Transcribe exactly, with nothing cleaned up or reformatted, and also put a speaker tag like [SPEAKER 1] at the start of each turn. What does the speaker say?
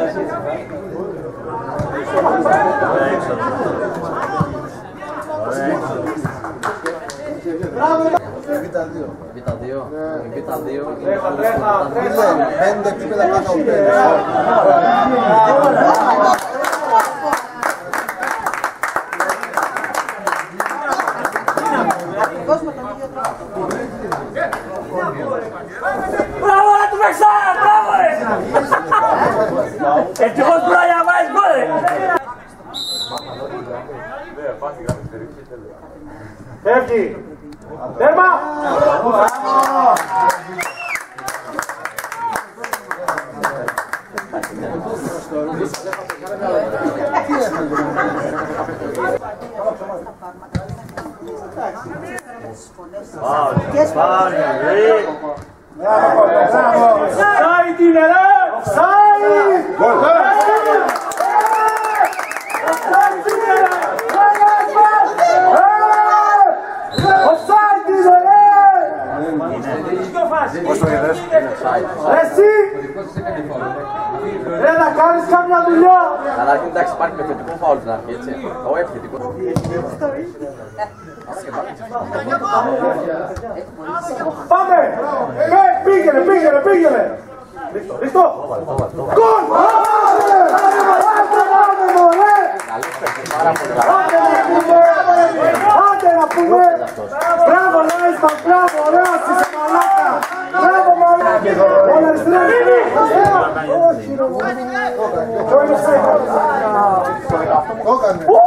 [SPEAKER 1] Β' δύο.
[SPEAKER 2] Β' δύο. Β' δύο.
[SPEAKER 1] Πέντε επίπεδα κάτω από πέντε.
[SPEAKER 3] Μπράβο ρε του Μεξάρα, μπράβο ρε! Ευτυχώς που να διαβάζεις γκολ ρε!
[SPEAKER 4] Φεύγει! Τέρμα! Offside είναι ρε! Offside! Offside είναι ρε!
[SPEAKER 1] Πώς το είδες?
[SPEAKER 4] Εσύ! Ρε να κάνεις κάποια δουλειά!
[SPEAKER 2] Αλλά εντάξει, υπάρχει επιθετικό φάουλ στην αρχή, έτσι. Το επιθετικό.
[SPEAKER 4] Πάμε! Πήγαινε, πήγαινε, πήγαινε! Ρίχτω! Γκολ! Άντε να πούμε! Μπράβο Λάισμαν, μπράβο, ωραία είσαι μαλάκα! Μπράβο μαλάκα! Όλα αριστερά! Όχι ρε! Το είναι σέγγα!